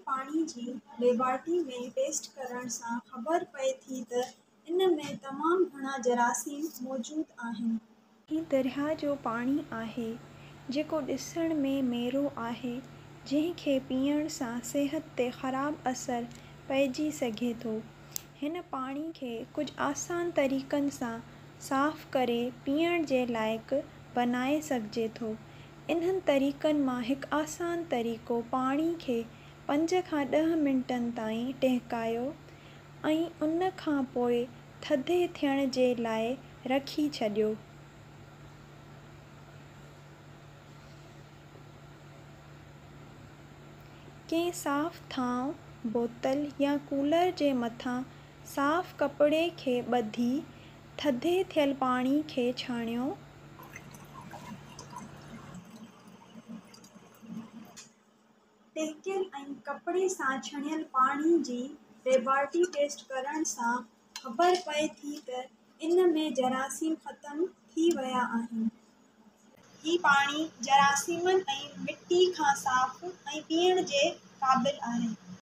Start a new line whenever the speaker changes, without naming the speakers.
पाणी जी लेबॉरेटरी में टेस्ट करण सां ख़बर पए थी त इन में तमामु घणा जरासीम मौजूद आहिनि।
ही दरिया जो पाणी आहे जेको ॾिसण में मेरो आहे, जंहिंखे पीअण सां सिहत ते ख़राबु असरु पइजी सघे थो। हिन पाणी खे कुझु आसान तरीक़नि सां साफ़ करे पीअण जे लाइक़ु बनाए सघिजे थो। इन्हनि तरीक़नि मां हिकु आसान तरीक़ो पाणी खे 5 खां 10 मिंटनि ताईं टहिकायो ऐं उन खां पोइ थधे थियण जे लाइ रखी छॾियो। कंहिं साफ़ थांव, बोतल या कूलर जे मथां साफ़ कपिड़े खे ॿधी थधे थियल पाणी खे छाणियो।
टहिकियल ऐं कपिड़े सां छणियल पाणी जी लेबॉरेटरी टेस्ट करण सां ख़बर पए थी त इन में जरासीम ख़तमु थी विया आहिनि। ही पाणी जरासीमनि ऐं मिटी खां साफ़ ऐं पीअण जे क़ाबिल आहे।